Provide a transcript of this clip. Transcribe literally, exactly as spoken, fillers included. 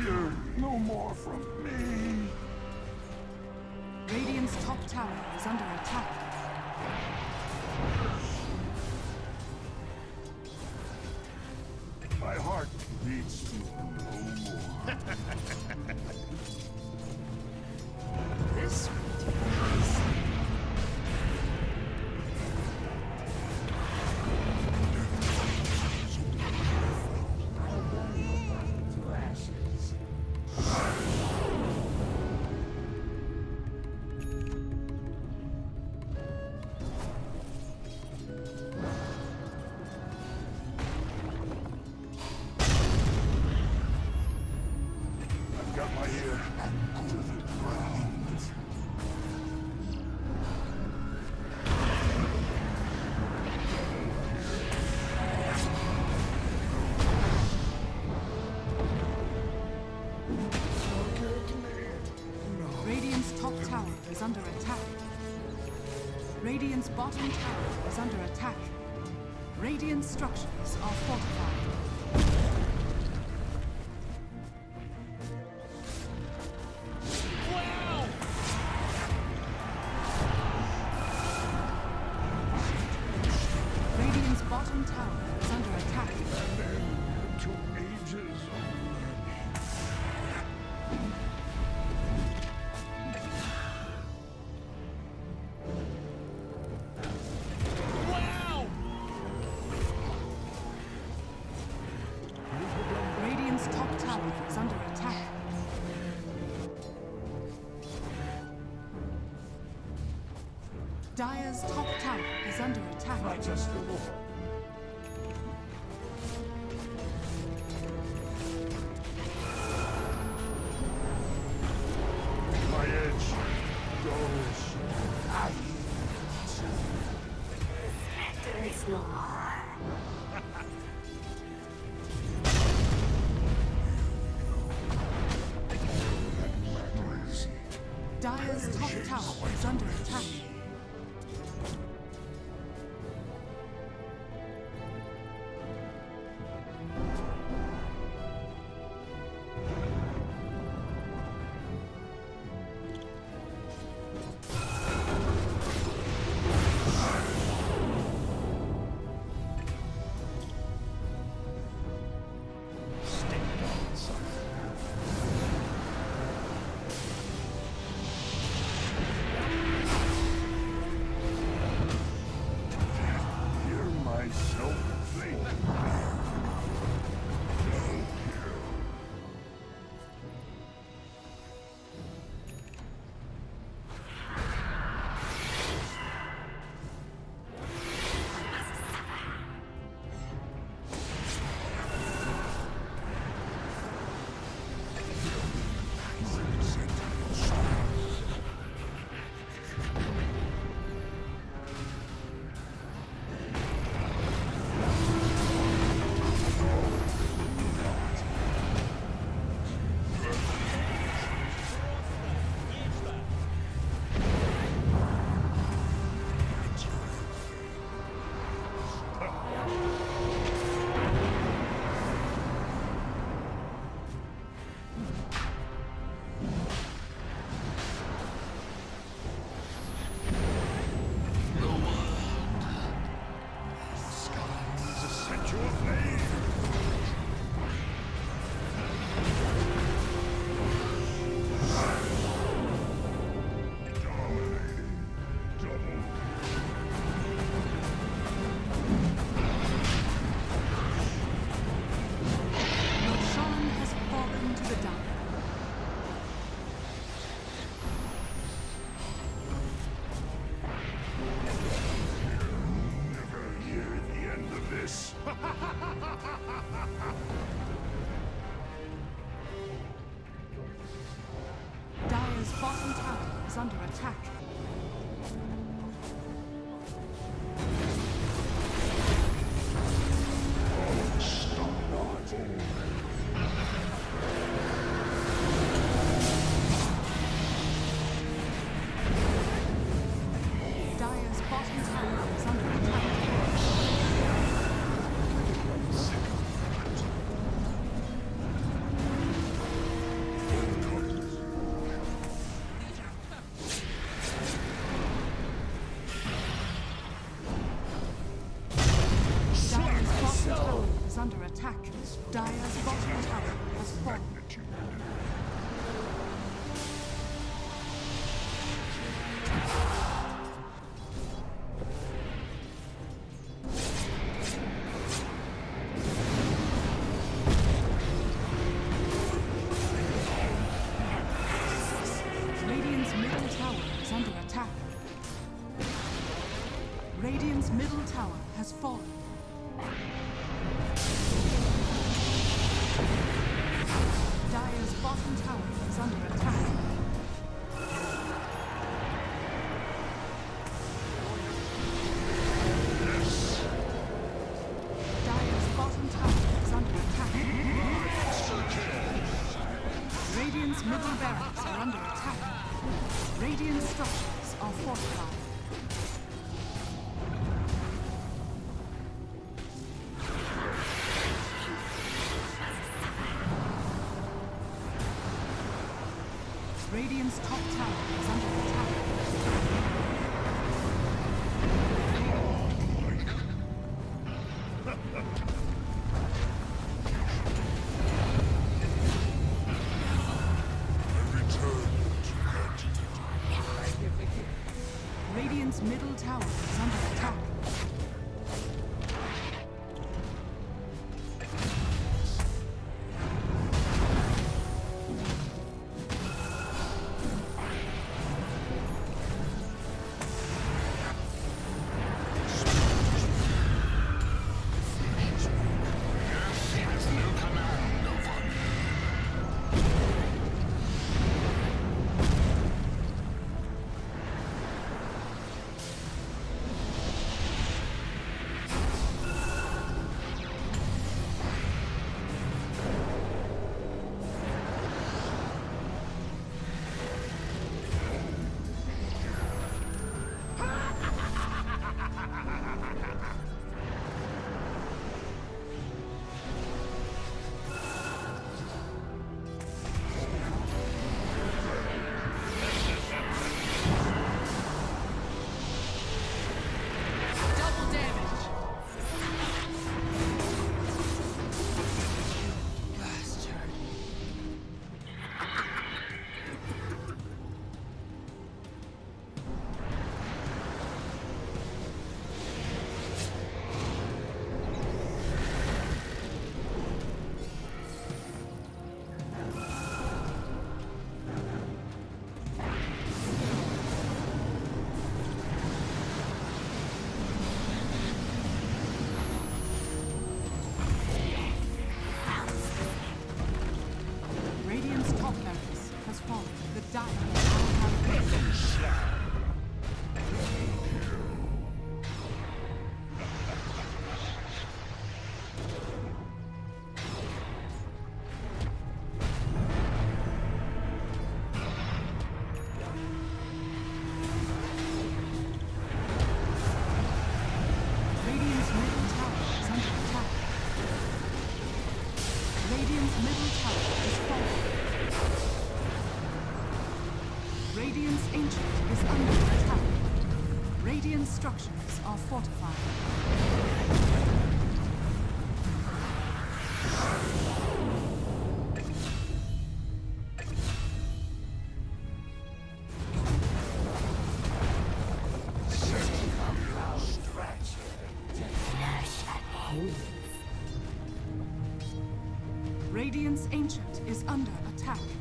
fear no more from me. Radiant's top tower is under attack. My heart beats to no more. This Got my ear. Radiant's top tower is under attack. Radiant's bottom tower is under attack. Radiant structures are fortified. Radiant's bottom tower is under attack. To ages. Radiant's top tower is under attack. Dire's top tower is under attack. Not just the Lord. My edge goes. There is no more. Dire's top tower is under attack. Hear myself think. Roshan has fallen to the dark. Never hear the end of this. Dire's bottom tower is under attack. Dire's bottom tower is under attack. Radiant's middle tower has fallen. Dire's bottom tower is under attack. Dire's bottom tower is under attack. Radiant's middle barracks are under attack. Radiant structures are fortified. Radiant's top tower is under attack. Radiant's middle tower is under attack. Radiant's Ancient is under attack. Radiant structures are fortified. Radiant's Ancient is under attack.